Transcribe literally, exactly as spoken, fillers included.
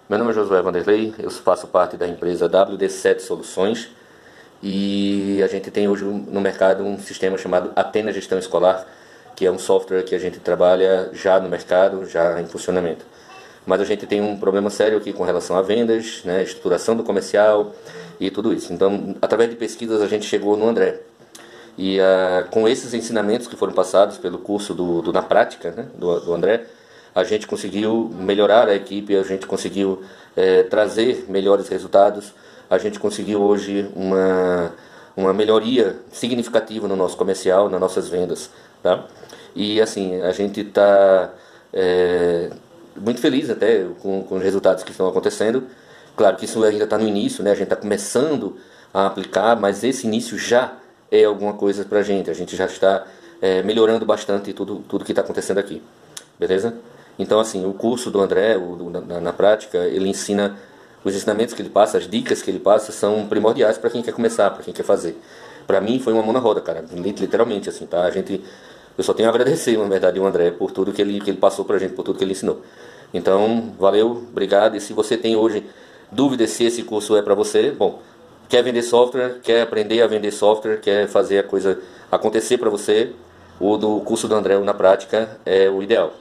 Meu nome é Josué Vanderlei, eu faço parte da empresa W D sete Soluções e a gente tem hoje no mercado um sistema chamado Athena Gestão Escolar, que é um software que a gente trabalha já no mercado, já em funcionamento. Mas a gente tem um problema sério aqui com relação a vendas, né, estruturação do comercial e tudo isso. Então, através de pesquisas, a gente chegou no André. E uh, com esses ensinamentos que foram passados pelo curso do, do Na Prática, né, do, do André, a gente conseguiu melhorar a equipe, a gente conseguiu é, trazer melhores resultados, a gente conseguiu hoje uma, uma melhoria significativa no nosso comercial, nas nossas vendas. Tá? E assim, a gente está é, muito feliz até com, com os resultados que estão acontecendo. Claro que isso ainda está no início, né? A gente está começando a aplicar, mas esse início já é alguma coisa para a gente. A gente já está é, melhorando bastante tudo, tudo que está acontecendo aqui. Beleza? Então, assim, o curso do André, o, do, na, na prática, ele ensina, os ensinamentos que ele passa, as dicas que ele passa, são primordiais para quem quer começar, para quem quer fazer. Para mim, foi uma mão na roda, cara, literalmente, assim, tá? A gente, eu só tenho a agradecer, na verdade, ao André por tudo que ele, que ele passou pra gente, por tudo que ele ensinou. Então, valeu, obrigado. E se você tem hoje dúvidas se esse curso é para você, bom, quer vender software, quer aprender a vender software, quer fazer a coisa acontecer para você, o do curso do André na prática é o ideal.